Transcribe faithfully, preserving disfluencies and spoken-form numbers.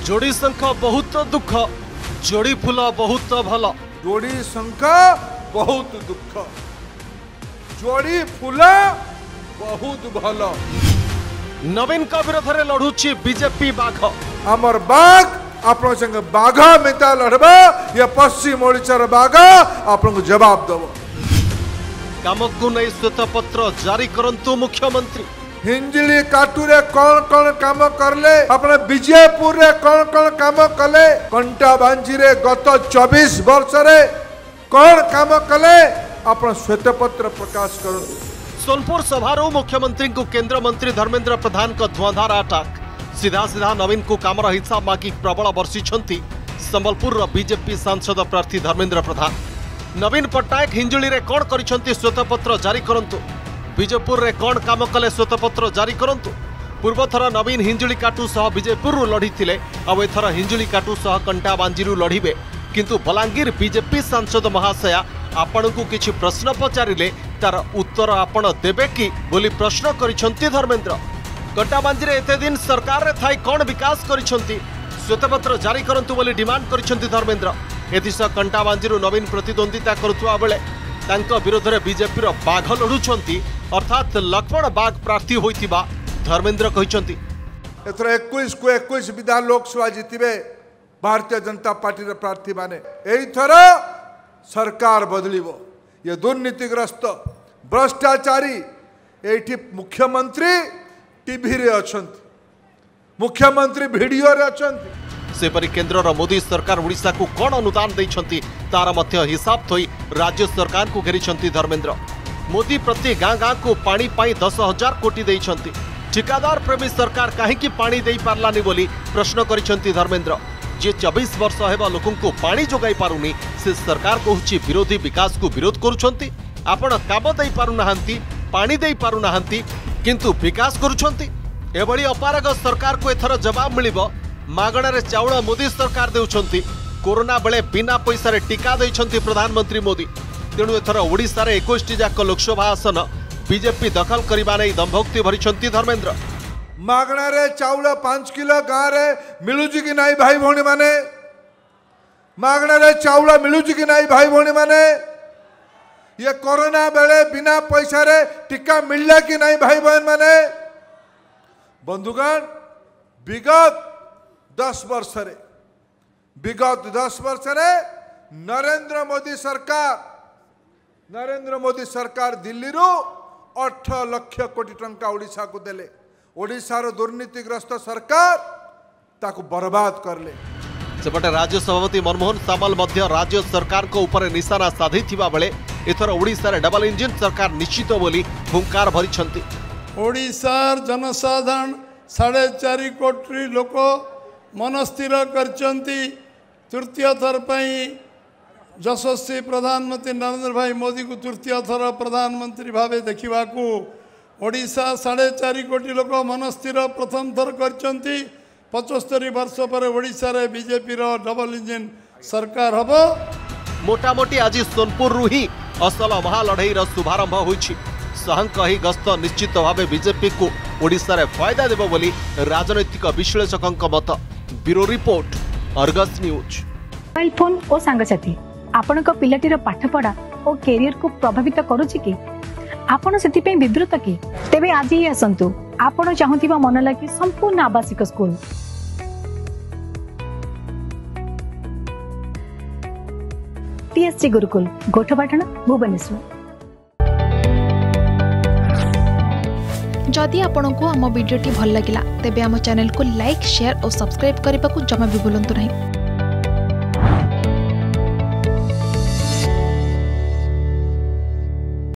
जोड़ी शंख बहुत दुख जोड़ी फूल बहुत भल। जोड़ी शंख बहुत दुख जोड़ी फूल बहुत भल। नवीन का विरोध में लड़ुची बीजेपी बाघ। आमर बाघ आप बाघ मिता लड़बा या पश्चिम ओडिशार बाघ आपको जवाब दब। काम को नहीं श्वेत पत्र जारी करंतु मुख्यमंत्री। हिंजिली काटुरे कौन कौन काम करले अपने विजयपुर रे कौन कौन काम कले कंटा बांझी रे गत चौबीस वर्ष रे कौन काम कले अपन श्वेत पत्र प्रकाश करो। सोनपुर सभारू मुख्यमंत्री को केंद्र मंत्री धर्मेंद्र प्रधान को धुआंधार अटैक। सीधा सीधा नवीन को कामर हिसाब मागी प्रबल बर्षिछंती संबलपुर बीजेपी सांसद प्रार्थी धर्मेंद्र प्रधान। नवीन पट्टनायक हिंजुली रे कौन करिछंती श्वेतपत्र जारी करंतु। विजयपुर रे कौन काम कले श्वेतपत्र जारी करंतु। पूर्वथर नवीन हिंजुली काटू सह विजयपुर लड़ी थिले अब एथर हिंजुली काटू सह कंटा बांजीरू लड़िबे। किंतु बलांगीर बीजेपी सांसद महाशया आपण को किछि प्रश्न पचारिले तार उत्तर आपण देबे कि बोली प्रश्न करिछंती धर्मेंद्र। कंटाबांजी रे एते दिन सरकार रे थाई कौन विकास करिछंती श्वेतपत्र जारी करंतु बोली डिमांड करिछंती धर्मेंद्र। एथिस कंटाबांजीरू नवीन प्रतिद्वंदिता करुवा बेले तांको विरोध में बीजेपी बाघ लड़ुंट अर्थात लक्ष्मण बाघ प्रार्थी होइतिबा धर्मेंद्र कहिसंती। एथर इक्कीस को इक्कीस विधान लोकसभा जीतिबे भारतीय जनता पार्टी रे प्रार्थी माने। एई थर सरकार बदलिबो। ये दुर्नीतिग्रस्त भ्रष्टाचारी एठी मुख्यमंत्री टीवी रे अछंती मुख्यमंत्री वीडियो रे अछंती। सेपरी केंद्र मोदी सरकार ओडिशा को कौन अनुदान देइछंती तार मध्य हिसाब थोई राज्य सरकार को घेरिछंती धर्मेंद्र। मोदी प्रति गाँ गाँ को पानी पाई दस हजार कोटी देइछंती। ठिकादार प्रेमी सरकार काहेकि पानी देई पारलानी बोली प्रश्न करिछंती धर्मेंद्र। जे चौबीस वर्ष हेबा लोकन को पानी जोगाई पारुनी से सरकार कहूची विरोधी विकास को विरोध करुछंती। आपण काम देई पारुनाहांती पानी देई पारुनाहांती किंतु विकास करुछंती। एभली अपारग सरकार को एथर जवाब मिलिबो। मागणारे चाउल मोदी सरकार देउछंती। कोरोना बेले बिना पैसा रे टीका देइछंती प्रधानमंत्री मोदी। तेणु एथर ओडिशा रे इक्कीस जाक लोकसभा आसन बीजेपी दखल करबा नै दंभोक्ति भरिछंती धर्मेंद्र। मागणारे चाउल पांच किलो गाँव रे मिलुची कि नाई भाई भौणी माने मागणारे चाउल मिलुची कि नाई भाई भौणी माने ये कोरोना बेले बिना पैसा रे टीका मिलला कि नाई भाई बहन माने। बंधुगण विगत दस वर्ष रे विगत दस वर्ष रे नरेंद्र मोदी सरकार नरेंद्र मोदी सरकार दिल्ली रू आठ लक्ष कोटी टंका ओडिशा को देले। ओडिशार दुर्नीतिग्रस्त सरकार ताकू बर्बाद करले। सेपटे राज्य सभापति मनमोहन सामल मध्य राज्य सरकार को ऊपर निशाना साधी थिबा बेले एथर ओडिशा रे डबल इंजिन सरकार निश्चित बोली हुंकार भरिछंती। ओडिशार जनसाधारण साढ़े चार कोटी लोक मनस्थिर करचंती तृतीय थर पई यशस्वी प्रधानमंत्री नरेंद्र भाई मोदी को तृतीय थर प्रधानमंत्री भावे देखा ओडिशा साढ़े चार कोटी लोक मनस्थिर प्रथम थर करचंती। पचस्तरी वर्ष पर ओडिशा रे बीजेपी रो डबल इंजिन सरकार हबो। मोटामोटी आज सोनपुर रु ही असल महालड़ई शुभारंभ होइछि। सहंक ही गस्त निश्चित भाव बीजेपी को ओडिशा रे फायदा देबो बोली राजनैतिक विश्लेषकक मत। Bureau report Argus news. Mobile phone और सांगसाथी आपण पिलाटीर पाठपढ़ा और कैरियर को प्रभावित करुछि कि आपण सेति पे विद्रुत कि तेबे आज ही आसंतु आपण चाहुथिबा मन लागी संपूर्ण आवासिक स्कूल टीएससी गुरुकुल गोठपाटण भुवनेश्वर। जदि आपंक आम भिडी भल लगा तेब आम चैनल को लाइक शेयर और सब्सक्राइब करने को जमा भी भूलु नहीं।